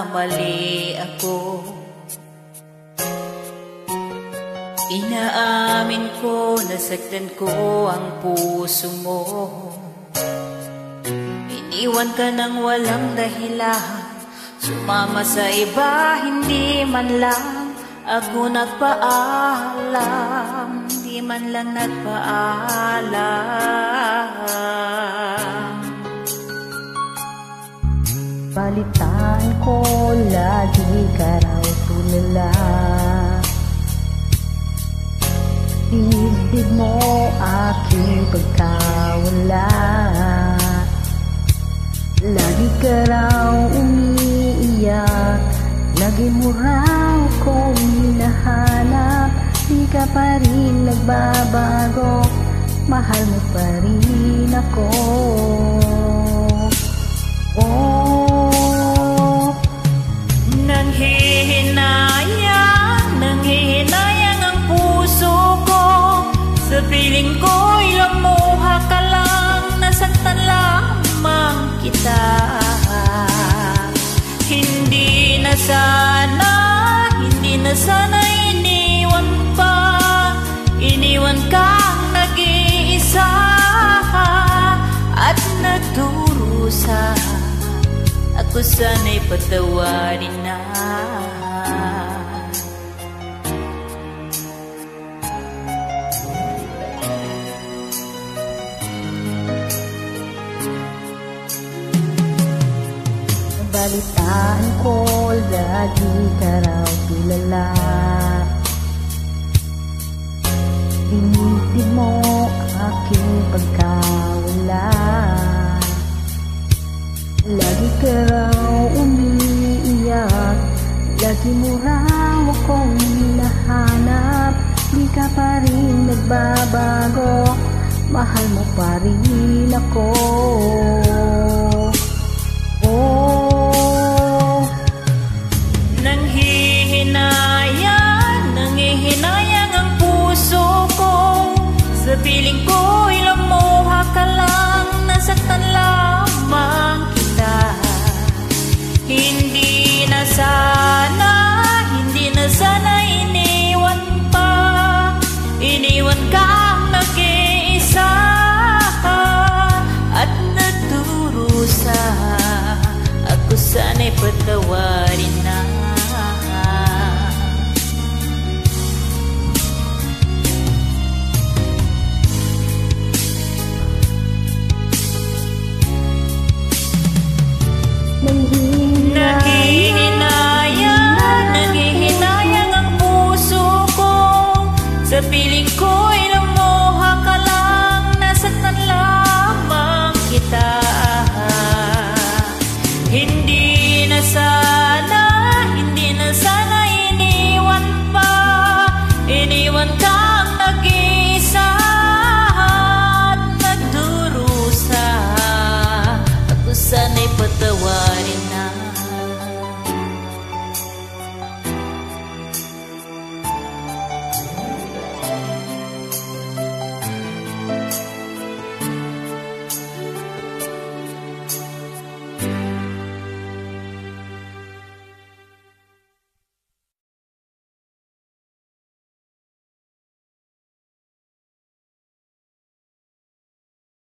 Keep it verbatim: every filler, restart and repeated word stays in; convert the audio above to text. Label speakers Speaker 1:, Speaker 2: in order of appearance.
Speaker 1: nagkamali ako. Inaamin ko, nasaktan ko ang puso mo. Iniwan ka ng walang dahilan, sumama sa iba, hindi man lang ako nagpaalam, hindi man lang nagpaalam.
Speaker 2: Balitaan ko, lagi ka raw tulala. Dinibdib mo aking pagkawala. Lagi ka raw umiiyak, lagi mo raw kong hinahanap. Di ka pa rin nagbabago, mahal mo pa rin ako. Oh,
Speaker 1: nanghihinayang, nanghihinayang ang puso ko. Sa piling ko'y lamuha ka lang, nasaktan lamang kita. Hindi na sana, hindi na sana iniwan pa. Iniwan kang nag-iisa at nagdurusa. Ako sana'y patawarin na.
Speaker 2: balitaan ko, lagi ka raw tulala. Dinibdib mo aking pagkawala. Lagi ka raw umiiyak, lagi mo raw akong hinahanap. Di ka pa rin nagbabago, mahal mo pa rin ako. Oh,
Speaker 1: nanghihinayang, nanghihinayang ang puso ko. Sa piling ko, ilamuha ka lang, nasaktan lamang kita. Hindi na sana, hindi na sana iniwan pa. Iniwan kang nag-iisa at nagdurusa. Ako sana'y patawarin na.
Speaker 2: Nanghihinayang,
Speaker 1: nanghihinayang ang puso ko. Sa piling ko